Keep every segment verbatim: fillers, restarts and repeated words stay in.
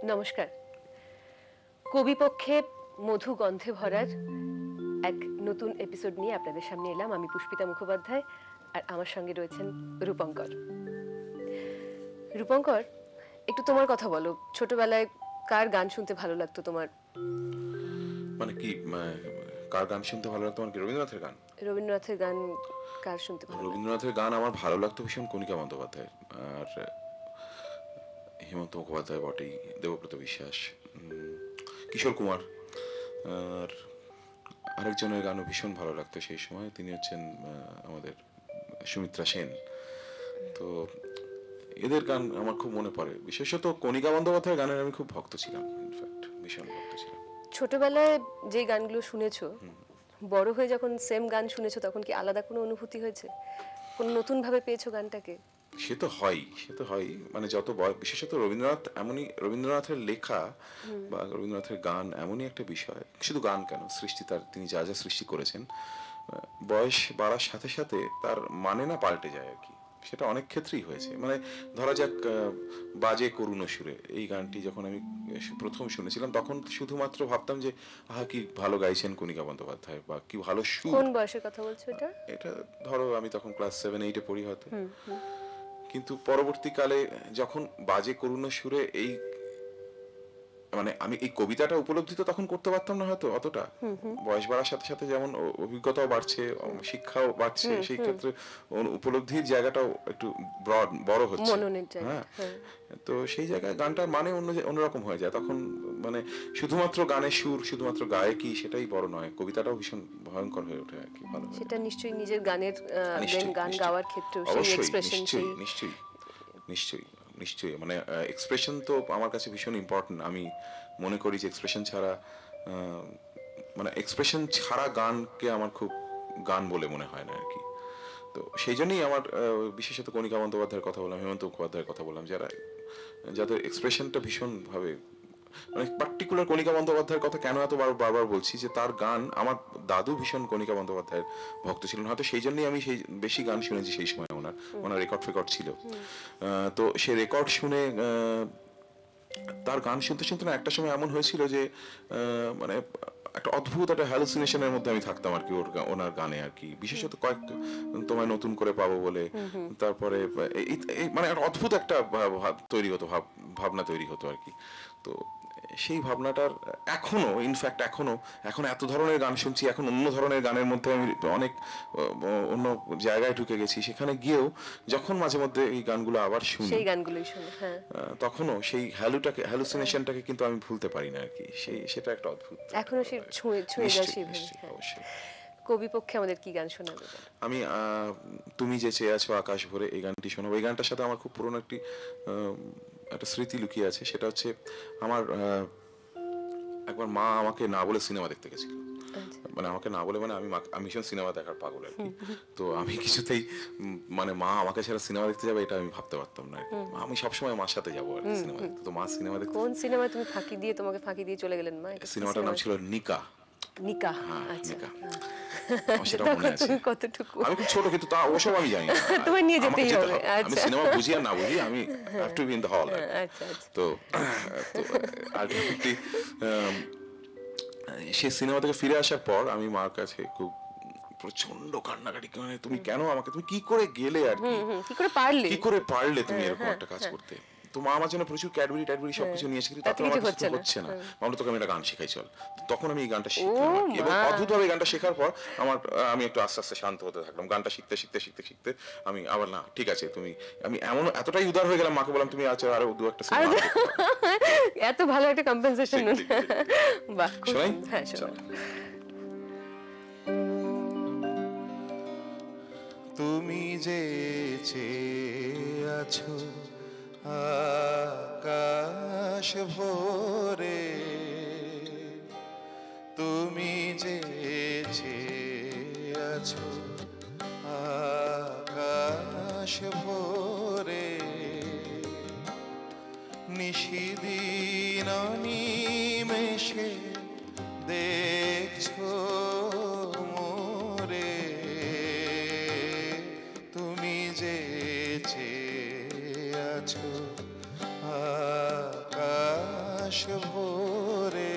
নমস্কার। কবিপক্ষে মধু গন্ধে ভরার এক নতুন এপিসোড নিয়ে আপনাদের সামনে এলাম। আমি পুষ্পিতা মুখোপাধ্যায়, আর আমার সঙ্গে রয়েছেন রূপঙ্কর। রূপঙ্কর, একটু তোমার কথা বলো। ছোটবেলায় কার গান শুনতে ভালো লাগতো তোমার? মানে কি কার গান শুনতে ভালো লাগতো? মানে কি রবীন্দ্রনাথের গান? রবীন্দ্রনাথের গান কার শুনতে ভালো? রবীন্দ্রনাথের গান আমার ভালো লাগতো ভীষণ কণিকা বন্দ্যোপাধ্যায়, আর হেমন্ত মুখোপাধ্যায় বটেই, দেবব্রত বিশ্বাস, কিশোর কুমার, আর আরেকজনের গানও ভীষণ ভালো লাগতো সেই সময়। তিনি হচ্ছেন আমাদের সুমিত্রা সেন। তো এদের গান আমার খুব মনে পড়ে। বিশেষত কণিকা বন্দ্যোপাধ্যায়ের গানের আমি খুব ভক্ত ছিলাম, ইনফ্যাক্ট ভীষণ ভক্ত ছিলাম। ছোটবেলায় যে গানগুলো শুনেছো, বড় হয়ে যখন সেম গান শুনেছো, তখন কি আলাদা কোনো অনুভূতি হয়েছে? কোন নতুন ভাবে পেয়েছো গানটাকে? সে তো হয়ই, সে তো হয়ই। মানে যত বয়স, বিশেষত রবীন্দ্রনাথ এমনই, রবীন্দ্রনাথের লেখা বা রবীন্দ্রনাথের গান এমনই একটা বিষয়, শুধু গান কেন, সৃষ্টি, তার তিনি যা যা সৃষ্টি করেছেন, বয়স বাড়ার সাথে সাথে তার মানে না পাল্টে যায় আর কি। সেটা অনেক ক্ষেত্রেই হয়েছে। মানে ধরা যাক বাজে করুণ সুরে এই গানটি যখন আমি প্রথম শুনেছিলাম, তখন শুধুমাত্র ভাবতাম যে আহা কি ভালো গাইছেন কণিকা বন্দ্যোপাধ্যায়, বা কি ভালো সুর। কোন বয়সের কথা বলছো এটা? এটা ধরো আমি তখন ক্লাস সেভেন এইটে পড়ি হয়তো। কিন্তু পরবর্তীকালে যখন বাজে করুণ সুরে এই, মানে আমি এই কবিতাটা উপলব্ধি তো তখন করতে পারতাম না হয়তো অতটা। বয়স বাড়ার সাথে সাথে যেমন অভিজ্ঞতাও বাড়ছে, শিক্ষাও বাড়ছে, সেই ক্ষেত্রে উপলব্ধির জায়গাটাও একটু ব্রড বড় হচ্ছে। হ্যাঁ, তো সেই জায়গায় গানটার মানে অন্য অন্যরকম হয়ে যায় তখন। মানে শুধুমাত্র গানের সুর, শুধুমাত্র গায়কি, সেটাই বড় নয়, কবিতাটাও ভীষণ ভয়ঙ্কর হয়ে ওঠে আর কি। ভালো, সেটা নিশ্চয়ই নিজের গানের গান গাওয়ার ক্ষেত্রে সেই এক্সপ্রেশন, নিশ্চয়ই নিশ্চয়ই নিশ্চয়ই নিশ্চয়ই মানে এক্সপ্রেশন তো আমার কাছে ভীষণ ইম্পর্টেন্ট। আমি মনে করি যে এক্সপ্রেশন ছাড়া, মানে এক্সপ্রেশন ছাড়া গানকে আমার খুব গান বলে মনে হয় না আর কি। তো সেই জন্যই আমার বিশেষত কণিকা বন্দ্যোপাধ্যায়ের কথা বললাম, হেমন্ত মুখোপাধ্যায়ের কথা বললাম, যারা যাদের এক্সপ্রেশনটা ভীষণভাবে, মানে পার্টিকুলার কণিকা বন্দ্যোপাধ্যায়ের কথা কেন এত বারবার বলছি, যে তার গান, আমার দাদু ভীষণ কণিকা বন্দ্যোপাধ্যায়ের ভক্ত ছিলেন, হয়তো সেই জন্যই আমি সেই বেশি গান শুনেছি সেই সময়। ওনার ওনার রেকর্ড ফেকর্ড ছিল। তো সে রেকর্ড শুনে, তার গান শুনতে শুনতে না একটা সময় এমন হয়েছিল যে মানে একটা অদ্ভুত একটা হ্যালুসিনেশনের মধ্যে আমি থাকতাম আর কি ওর ওনার গানে আর কি। বিশেষত কয়েক তোমায় নতুন করে পাবো বলে, তারপরে মানে একটা অদ্ভুত একটা তৈরি হতো, ভাব ভাবনা তৈরি হতো আর কি। তো সেই ভাবনাটার এখনো, ইনফ্যাক্ট এখনো এখন এত ধরনের গান শুনছি, এখন অন্য ধরনের গানের মধ্যে আমি অনেক অন্য জায়গায় ঢুকে গেছি। সেখানে গিয়েও যখন মাঝে মধ্যে এই গানগুলো আবার শুনি, সেই গানগুলোই শুনি, হ্যাঁ, তখনও সেই হ্যালুটাকে, হ্যালুসিনেশনটাকে কিন্তু আমি ভুলতে পারি না আর কি। সেই সেটা একটা অদ্ভুত, এখনো সে ছুঁয়ে ছুঁয়ে যায় সেইভাবে। অবশ্যই। কবিপক্ষে আমাদের কি গান শোনাবে? আমি তুমি যে চেয়ে আছো আকাশ ভরে, এই গানটি শোনাবো। এই গানটার সাথে আমার খুব পুরনো একটি একটা স্মৃতি লুকিয়ে আছে। সেটা হচ্ছে আমার একবার মা আমাকে না বলে সিনেমা দেখতে গেছিল। মানে আমাকে না বলে, মানে আমি আমি ভীষণ সিনেমা দেখার পাগল আর কি। তো আমি কিছুতেই, মানে মা আমাকে ছাড়া সিনেমা দেখতে যাবে এটা আমি ভাবতে পারতাম না। আমি সবসময় মার সাথে যাবো আর কি সিনেমা দেখতে। তো মা সিনেমা দেখতে, কোন সিনেমা তুমি ফাঁকি দিয়ে, তোমাকে ফাঁকি দিয়ে চলে গেলেন মা? সিনেমাটার নাম ছিল নিকা। নিকা, আচ্ছা। সেটা মনে আছে। কতটুকু আমি খুব ছোট, কিন্তু তা ওসব আমি জানি না। তোমায় নিয়ে যেতেই হবে। আমি সিনেমা বুঝি আর না বুঝি, আমি have to be in the hall. আচ্ছা আচ্ছা। তো আলটিমেটলি সে সিনেমা থেকে ফিরে আসার পর আমি মার কাছে খুব প্রচন্ড কান্নাকাটি, মানে তুমি কেন আমাকে, তুমি কি করে গেলে আর কি, কি করে পারলে, কি করে পারলে তুমি এরকম একটা কাজ করতে। তো মা আমার জন্য প্রচুর ক্যাডবেরি ট্যাডবেরি সবকিছু নিয়ে এসেছিল, তাতে আমার কিছু হচ্ছে না। আমরা তোকে আমি একটা গান শেখাই চল। তখন আমি এই গানটা শিখলাম এবং অদ্ভুতভাবে গানটা শেখার পর আমার, আমি একটু আস্তে আস্তে শান্ত হতে থাকলাম। গানটা শিখতে শিখতে শিখতে শিখতে আমি আবার, না ঠিক আছে তুমি, আমি এমন এতটাই উদার হয়ে গেলাম, মাকে বললাম তুমি আছো আরো দু একটা সিনেমা। এত ভালো একটা কম্পেনসেশন। বাহ, শোনাই? হ্যাঁ শোনাই। তুমি যে চেয়ে আছো আকাশ ভরে, তুমি যে চেয়ে আছো আকাশ ভরে, নিশিদিন নিমেষে দেখছো মোরে, তুমি যে চেয়ে আছো আকাশ ভোরে।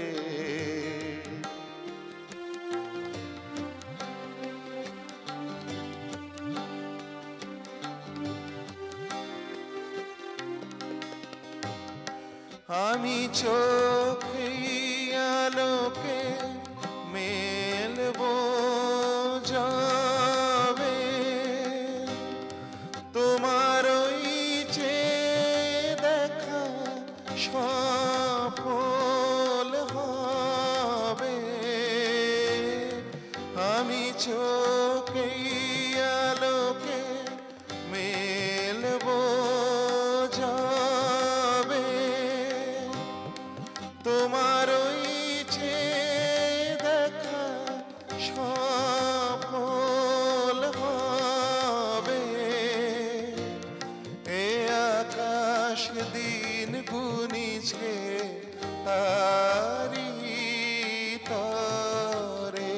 আমি চোখে আলোকে মেলবো যাবে, তোমার ওই চেয়ে দেখা সফল হবে। আমি চোখে আলোকে মেলবো যাবে, তোমার ওই চেয়ে দেখা সফল হবে। এ আকাশ দিন গুনিছে তারি তরে,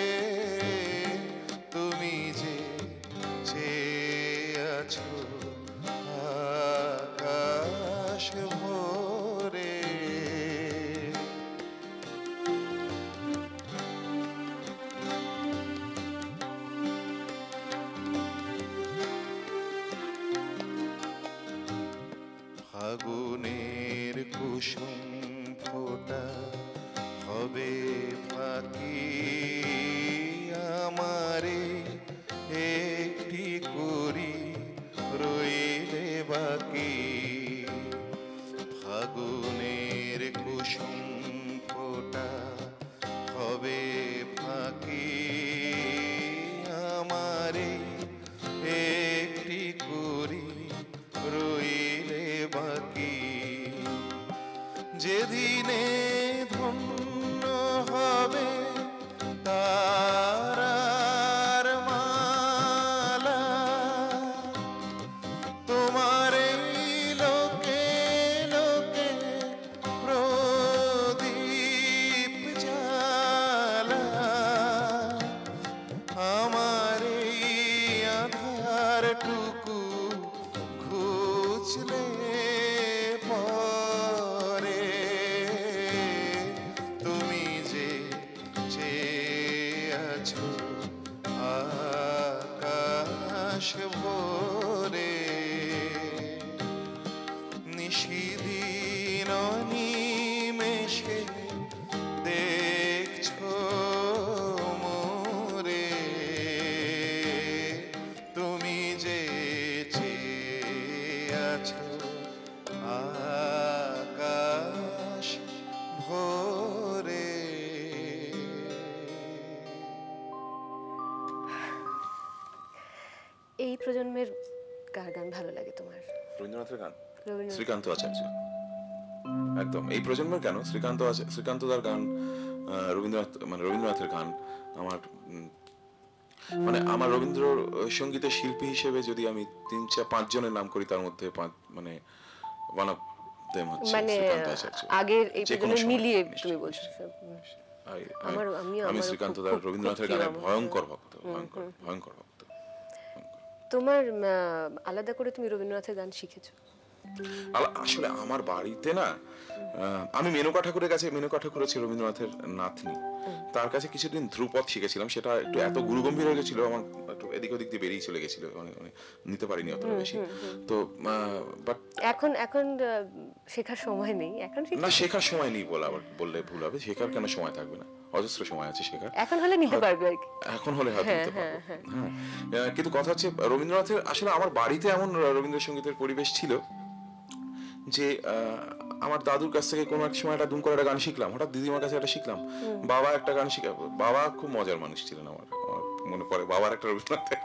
তুমি যে চেয়ে আছো আকাশ ভোরে। ফাগুনের কুসুম ফোটা হবে ফাঁকি, আমারে একটি করি রইলে বাকি। ফাগুনের কুসুম ফোটা হবে ফাঁকি, আমারে একটি করি রইলে বাকি। যেদিনে ধন্য হবে তারার মালা, তোমার এই লোকে লোকে প্রদীপ জ্বালা। আমার এই আধার টুকু ঘুচলে পরে, তুমি যে চেয়ে আছো আকাশ ভোরে। নিশিদিন নিমেষে দেখছো মোরে, তুমি যে চেয়ে আছো আকাশ ভোরে। এই প্রজন্মের কার গান ভালো লাগে তোমার? রবীন্দ্রনাথের গান, রবীন্দ্রনাথ। শ্রীকান্ত আচার্য। একদম এই প্রজন্মের কেন, শ্রীকান্ত শ্রীকান্ত দার গান, রবীন্দ্রনাথ মানে রবীন্দ্রনাথের গান আমার উম, মানে আমার রবীন্দ্র সঙ্গীতের শিল্পী হিসেবে যদি আমি তিন চার পাঁচ জনের নাম করি, তার মধ্যে পাঁচ মানে ওয়ান অফ দেম হচ্ছে মানে শ্রীকান্ত আচার্য। আগের এই যে কোনো প্রজন্মের সময়, মিলিয়ে নিশ্চয়ই, তুমি বলছো। I- I- আমার আমি আমি আমার শ্রীকান্ত খুব- দার খুব- রবীন্দ্রনাথের খুব গানে প্রিয়। ভয়ঙ্কর ভক্ত, ভয়ঙ্কর ভয়ঙ্কর ভক্ত। তোমার আহ, আলাদা করে তুমি রবীন্দ্রনাথের গান শিখেছো? আলা- আসলে আমার বাড়িতে না, আহ, আমি মেনকা ঠাকুরের কাছে, মেনকা ঠাকুর হচ্ছে রবীন্দ্রনাথের নাতনি, তার কাছে কিছুদিন ধ্রুপদ শিখেছিলাম। সেটা একটু এত গুরুগম্ভীর হয়ে গেছিল, আমার একটু এদিক ওদিক দিয়ে বেরিয়ে চলে গেছিল, মানে মানে নিতে পারিনি অতটা বেশি। তো বাট এখন এখন আহ, শেখার সময় নেই, এখন শিখ- না, শেখার সময় নেই বলে আবার বললে ভুল হবে। শেখার কেন সময় থাকবে না, অজস্র সময় আছে শেখার। এখন হলে নিতে পারবে আর কি। এখন হলে হয়তো নিতে পারবো। হ্যাঁ, আহ, কিন্তু কথা হচ্ছে রবীন্দ্রনাথের, আসলে আমার বাড়িতে এমন রবীন্দ্রসঙ্গীতের পরিবেশ ছিল যে আহ, আমার দাদুর কাছ থেকে কোনো এক সময় একটা দুম করে একটা গান শিখলাম, হঠাৎ দিদিমার কাছে একটা শিখলাম, বাবা একটা গান শিখা, বাবা খুব মজার মানুষ ছিলেন আমার, আমার মনে পড়ে বাবার একটা রবীন্দ্রনাথের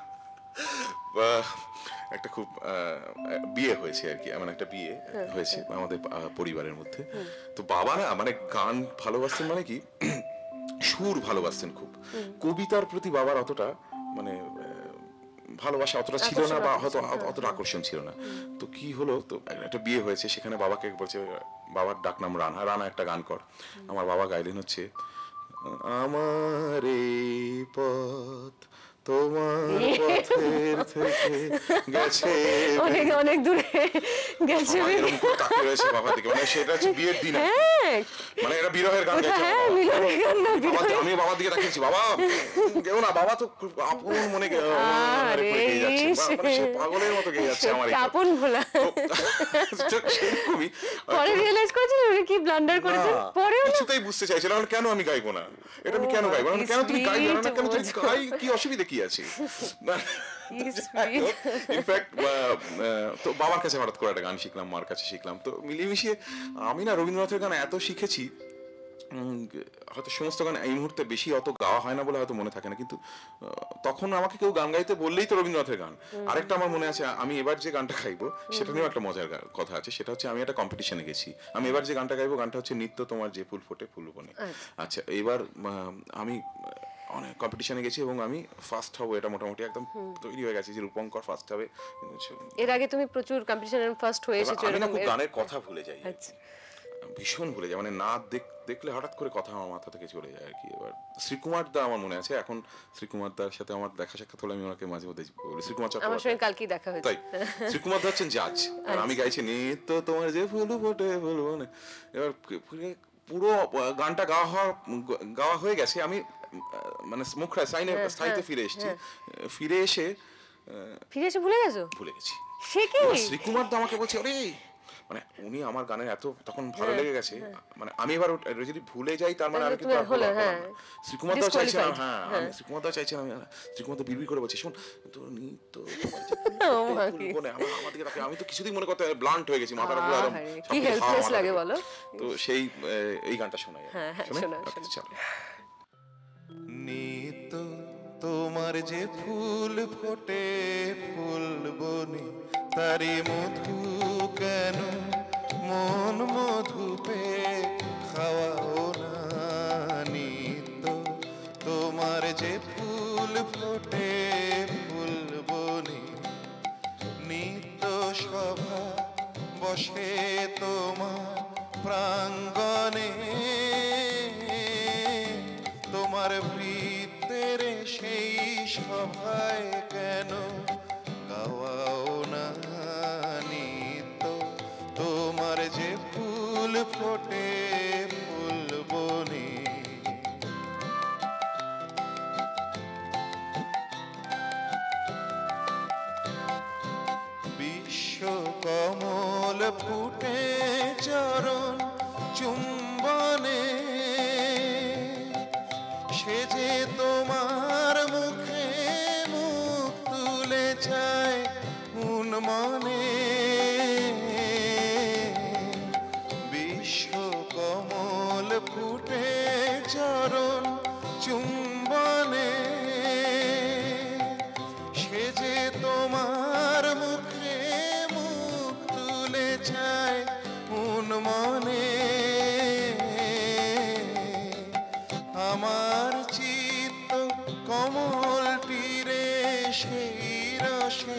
একটা খুব বিয়ে হয়েছে আর কি, এমন একটা বিয়ে হয়েছে আমাদের পরিবারের মধ্যে। তো বাবা না মানে গান ভালোবাসতেন, মানে কি সুর ভালোবাসতেন খুব, কবিতার প্রতি বাবার অতটা মানে ভালোবাসা অতটা ছিল না, বা হয়তো অতটা আকর্ষণ ছিল না। তো কি হলো, তো একটা বিয়ে হয়েছে, সেখানে বাবাকে বলছে, বাবার ডাক নাম রানা, রানা একটা গান কর। আমার বাবা গাইলেন হচ্ছে, আমার এই পথ তোমার পথের থেকে গেছে অনেক অনেক দূরে গেছে এরকম করে তাকিয়ে রয়েছে বাবা দিকে মানে সেটা হচ্ছে বিয়ের দিন মানে এটা বিরহের গান গাইছে হ্যাঁ মিলনের গান না আমি বাবার দিকে তাকিয়েছি বাবা কেউ না বাবা তো আপন মনে গেয়ে যাচ্ছে মানে সে পাগলের মতো গেয়ে যাচ্ছে আমার আপন ভোলা সেরকমই পরে রিয়েলাইজ করেছেন উনি কি ব্লান্ডার করেছেন পরে কিছুতেই বুঝতে চাইছিলাম কেন আমি গাইবো না এটা আমি কেন গাইবো না কেন তুমি গাইবে না কেন তুমি গাই কি অসুবিধা কি আছে ইনফ্যাক্ট তো বাবার কাছে হঠাৎ করে একটা গান শিখলাম মার কাছে শিখলাম তো মিলিয়ে মিশিয়ে আমি না রবীন্দ্রনাথের গান এত শিখেছি হয়তো সমস্ত গান এই মুহূর্তে বেশি অত গাওয়া হয় না বলে হয়তো মনে থাকে না কিন্তু তখন আমাকে কেউ গান গাইতে বললেই তো রবীন্দ্রনাথের গান আরেকটা আমার মনে আছে আমি এবার যে গানটা গাইবো সেটা নিয়েও একটা মজার কথা আছে সেটা হচ্ছে আমি একটা কম্পিটিশনে গেছি আমি এবার যে গানটা গাইবো গানটা হচ্ছে নিত্য তোমার যে ফুল ফোটে ফুল বনে আচ্ছা এবার আমি অনেক কম্পিটিশনে গেছি এবং আমি ফার্স্ট হব এটা মোটামুটি একদম তৈরি হয়ে গেছে যে রূপঙ্কর ফার্স্ট হবে এর আগে তুমি প্রচুর কম্পিটিশনে ফার্স্ট হয়ে এসেছো আমি না খুব গানের কথা ভুলে যাই ভীষণ ভুলে যায় মানে না দেখলে হঠাৎ করে কথা আমার মাথা থেকে চলে যায় আর কি এবার শ্রীকুমার দা আমার মনে আছে এখন শ্রীকুমার দার সাথে আমার দেখা সাক্ষাৎ হলে আমি ওনাকে মাঝে মধ্যে বলি শ্রীকুমার চট্টোপাধ্যায় আমার সঙ্গে কালকেই দেখা হয়েছে তাই শ্রীকুমার দা হচ্ছেন জাজ আর আমি গাইছি নিত্য তোমার যে ফুল ফোটে ফুল বনে এবার পুরো গানটা গাওয়া হওয়া গাওয়া হয়ে গেছে আমি মানে মুখরা সাইনে সাইতে ফিরে এসেছি ফিরে এসে ফিরে এসে ভুলে গেছো ভুলে গেছি সে কি শ্রীকুমার দা আমাকে বলছে আরে মানে উনি আমার গানের এত তখন ভালো লেগে গেছে মানে আমি এবার যদি ভুলে যাই তার মানে আমি কিন্তু শ্রীকুমার দাও চাইছিলাম হ্যাঁ আমি শ্রীকুমার দাও চাইছিলাম শ্রীকুমার দা বিড়বিড় করে বলছে শোন তো তো আমাদেরকে তাকে আমি তো কিছুদিন মনে করতে ব্লান্ট হয়ে গেছি মাথার উপর একদম কি হেল্পলেস লাগে বলো তো সেই এই গানটা শোনাই হ্যাঁ হ্যাঁ শোনা চলো নিত তোমার যে ফুল ফোটে ফুল বনে তারি মধু কেন মন মধু পে খাওয়াও না নিত তোমার যে ফুল ফোটে ফুল বনে নিত সভা বসে তোমার প্রাঙ্গণে তোমার বৃত্তের সেই সভায় কেন গাওয়াও না নিত তোমার যে ফুল ফোটে ফুল বনে বিশ্ব কমল ফুটে চরণ চুম্বনে সে যে তোমার মুখে মুখ তুলে চায় উন্মনে বিশ্ব কমল ফুটে চরণ চুম্বনে সে যে তোমার মুখে মুখ তুলে চায় উন্মনে আমার চিত্ত কমল তীরে সেই রসে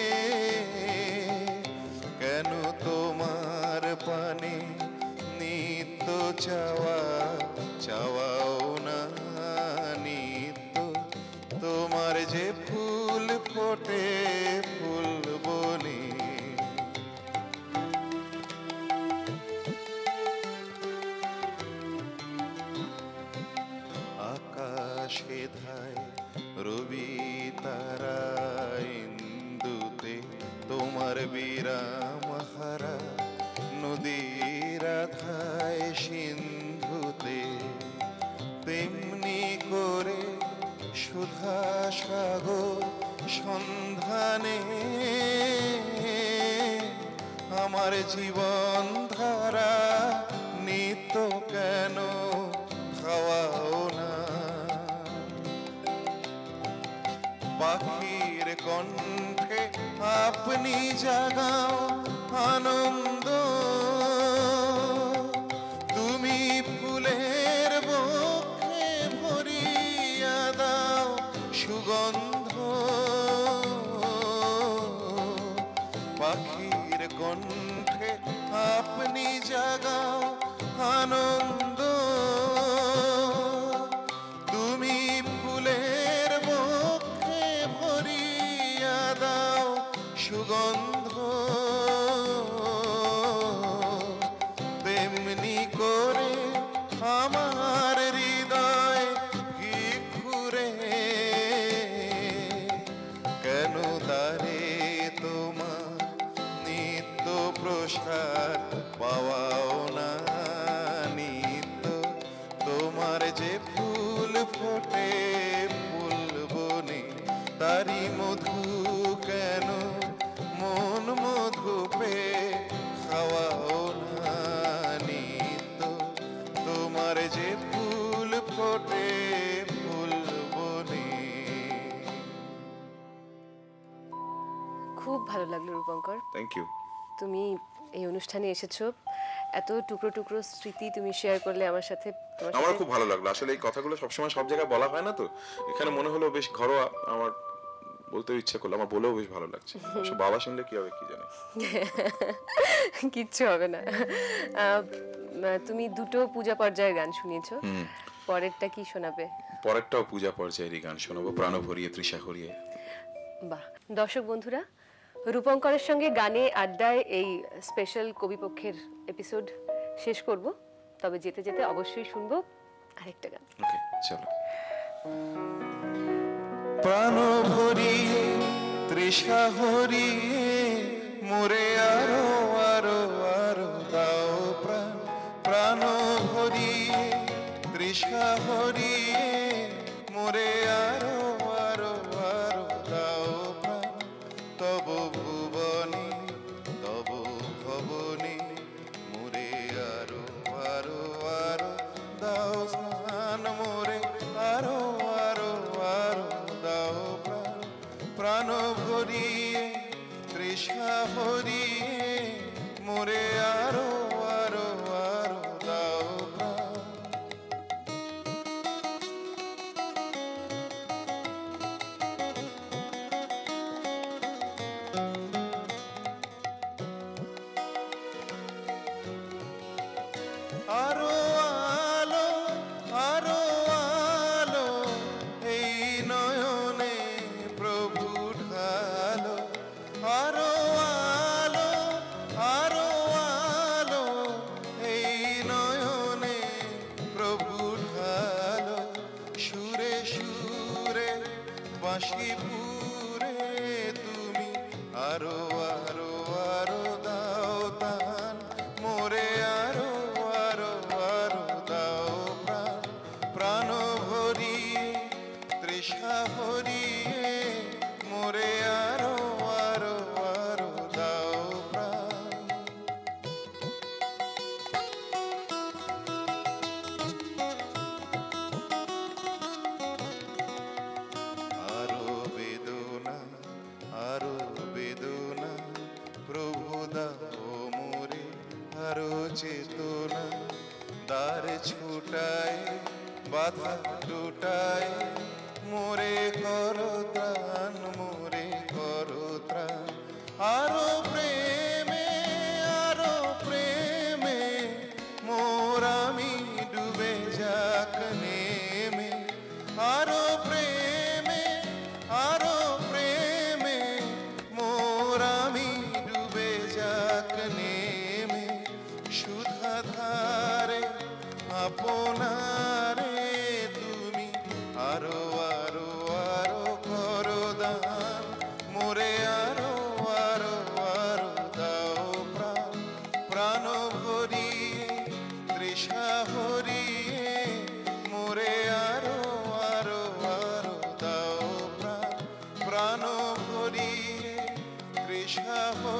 কেন তোমার পানে নিত্য চাওয়া চাওয়াও না নিত্য তোমার যে ফুল ফোটে ফুল বনে আকাশে ধায় রবি তারা ইন্দুতে তোমার বিরাম হারা নদীর ধায় সিন্ধুতে তেমনি করে সুধা সাগর সন্ধানে আমার জীবন ধারা নিত্য কেন খাওয়াও না পাখির কণ্ঠে আপনি জাগাও আনন্দ তুমি ফুলের বক্ষে ভরিয়া দাও সুগন্ধ পাখির কণ্ঠে আপনি জাগাও আনন্দ তুমি ফুলের বক্ষে পুরস্কার পাওয়াও না নিত্য, তোমার যে ফুল ফোটে ফুল বনে তারি মধু কেন মন মধু পে খাওয়াও না নিত্য, তোমার যে ফুল ফোটে ফুল বনে। খুব ভালো লাগলো রূপঙ্কর, থ্যাংক ইউ। তুমি এই অনুষ্ঠানে এসেছো, এত টুকরো টুকরো স্মৃতি তুমি শেয়ার করলে আমার সাথে। তোমার আমার সাথে খুব ভালো লাগলো, আসলে এই কথাগুলো সবসময় সব জায়গায় বলা হয় না, তো এখানে মনে হলো বেশ ঘরোয়া, আমার বলতে ইচ্ছা করলো, আমার বলেও বেশ ভালো লাগছে। অবশ্য বাবা শুনলে কি হবে কি জানে। কিচ্ছু হবে না। আহ, তুমি দুটো পূজা পর্যায়ের গান শুনিয়েছো, পরেরটা কি শোনাবে? পরেরটাও পূজা পর্যায়েরই গান শোনাবো, প্রাণ ভরিয়ে তৃষা হরিয়ে। বাহ। দর্শক বন্ধুরা, রূপঙ্করের সঙ্গে গানে আড্ডায় এই স্পেশাল কবিপক্ষের এপিসোড শেষ করব, তবে যেতে যেতে অবশ্যই শুনবো আরেকটা গান। ওকে, চলো। প্রাণ ভরিয়ে তৃষা হরিয়ে মোরে আরো আরো আরো দাও প্রাণ, প্রাণ ভরিয়ে তৃষা হরিয়ে মোরে আরো আরো আরো দাও প্রাণ, তব ভুবনে তব ভবনে মোরে আরো আরো আরো দাও স্নান, মোরে আরো আরো আরো দাও প্রাণ, প্রাণ ভরিয়ে তৃষা হরিয়ে মোরে আরো আরো আরো দাও প্রাণ। আরো আলো আরো আলো এই নয়নে প্রভু ঢালো, আরো আলো আরো আলো এই নয়নে প্রভু ঢালো, সুরে সুরে বাঁশি পুরে তুমি আরো আরো আরো দাও তান, মোরে আরো আরো আরো দাও প্রাণ, প্রাণ ভরিয়ে তৃষা হরিয়ে মোরে আরো আরো আরো দাও প্রাণ। আরো বেদনা আরো বেদনা প্রভু দাও মোরে আরো চেতনা, দ্বার ছুটায় বাধা টুটায় মোরে করো ত্রাণ, মোরে করো ত্রাণ, আরো প্রেমে আরো প্রেমে মোর আমি ডুবে যাক নেমে, আরো প্রেমে আরো প্রেমে মোর আমি ডুবে যাক নেমে, সুধা ধারে আপনারে তুমি আরো আরো আরো করো দান, মোরে আরো আরো আরো দাও প্রাণ, প্রাণ ভরিয়ে তৃষা হরিয়ে মোরে আরো আরো আরো দাও প্রাণ, প্রাণ ভরিয়ে তৃষা হরিয়ে